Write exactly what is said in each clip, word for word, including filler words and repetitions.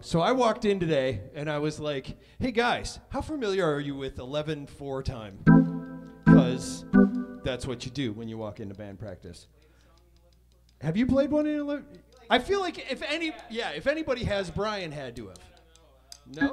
So I walked in today and I was like, hey guys, how familiar are you with eleven four time? Because that's what you do when you walk into band practice. Have you played one in eleven? I feel like if any, yeah, if anybody has, Bryan had to have. No?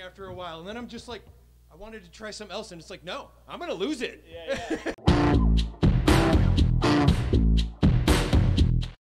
And then I'm just like, I wanted to try something else, and it's like, no, I'm gonna lose it. Yeah, yeah.